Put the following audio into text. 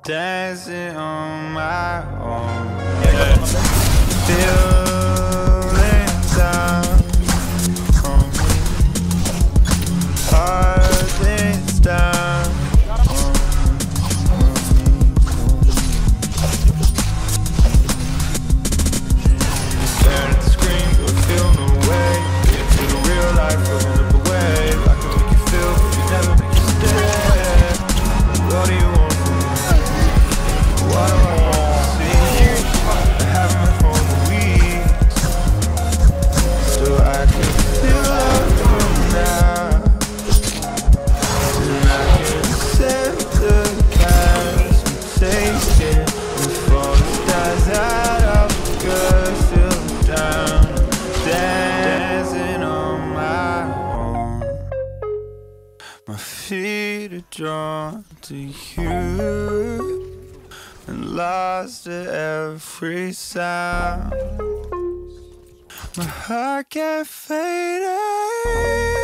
dancing on my own. Yeah. Feelings down on me. Hearts down on me. Staring at the screen, but feel no way. Into the real life, looking up away. I can make you feel, but you never make you stay. What do you want from me? What do I want to see? I haven't been home in weeks. Still I can feel love from now. And I can accept the past and take it before it dies out of the good. Still down, dancing on my own. My feet are drawn to you and lost at every sound. My heart can't fade away.